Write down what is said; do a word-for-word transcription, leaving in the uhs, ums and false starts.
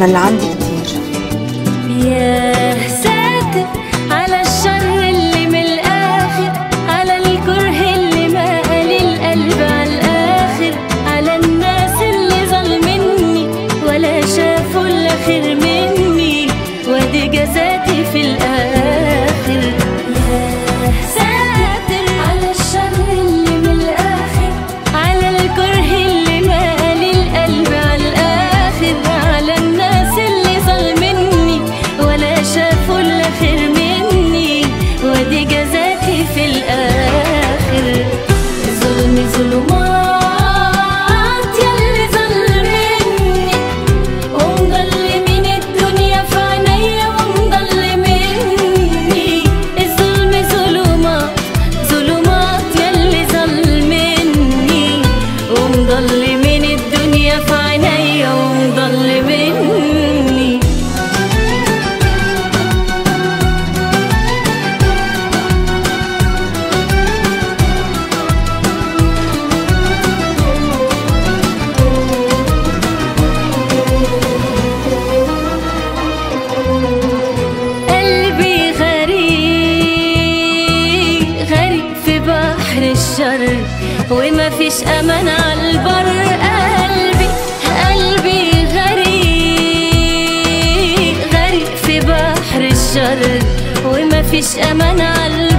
أنا اللي عندي كتير. يا ساتر على الشر اللي من الآخر، على الكره اللي مالي القلب على الآخر، على الناس اللي ظلمني ولا شافوا إلا خير مني، وادي جزاتي في الآخر. يا ساتر على الشر اللي من الآخر، على الكره اللي مالي القلب على الآخر، على الناس اللي ظلمني ولا شافوا إلا خير مني، وادي جزاتي في الآخر. ظلمي ظلمات ياللي ظلمني، ومضلمين الدنيا في عينيا ومضلمني. الظلم ظلمات ظلمات ياللي ظلمني، ومضلمين الدنيا في عينيا ومضلمني. قلبي غريق غريق في بحر الشر، وما فيش أمان على البر. قلبي قلبي غريق غريق في بحر الشر، وما فيش أمان على البر.